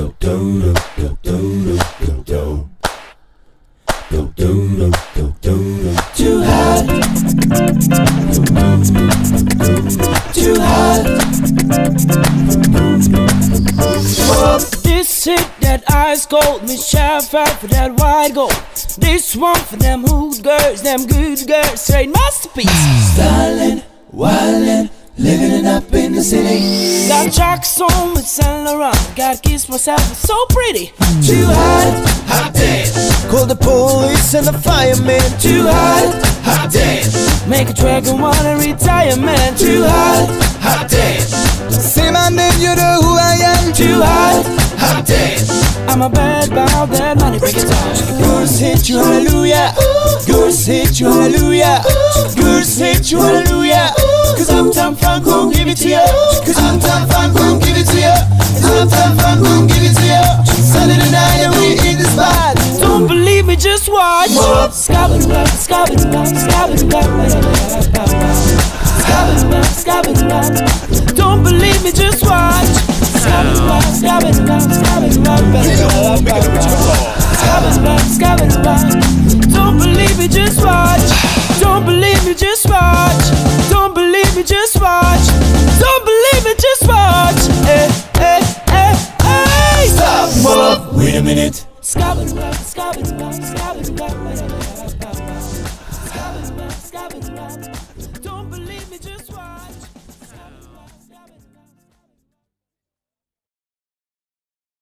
Too hot. Too hot. This hit that ice cold, Miss Chef out for that white gold. This one for them hood girls, them good girls, straight masterpiece. Stylin', wildin', living it up in the city. Got Chuck's on with Saint Laurent. Gotta kiss myself, it's so pretty. Too hot, hot dance. Call the police and the fireman. Too hot, hot dance. Make a dragon wanna retire, man. Too hot, hot dance. Say my name, you know who I am. Too hot, hot dance. I'm a bad bout that money, break it down. Girls hit you, hallelujah. Girls hit you, hallelujah. Girls hit you, hallelujah. Cause Uptown Funk gon' give it to ya. Cause Uptown Funk gon' give it to ya. Cause Uptown Funk gon' give it to ya. Saturday night and we in the spot. Don't believe me, just watch. Scabba-doo-bop, scabba-doo-bop, scabba-doo-bop, scabba-doo-bop, scabba-doo-bop. Don't believe me, just watch. Scabba-doo-bop, scabba-doo-bop, scabba-doo-bop, scabba-doo-bop, scabba-doo-bop. Don't believe me, just watch. Don't believe me, just watch. Don't believe me, just watch. Don't believe me, just watch. Hey, hey, hey, hey. Stop, mother. Wait a minute. Scabba-doo-bop, scabba-doo-bop, scabba-doo-bop, scabba-doo-bop, scabba-doo-bop.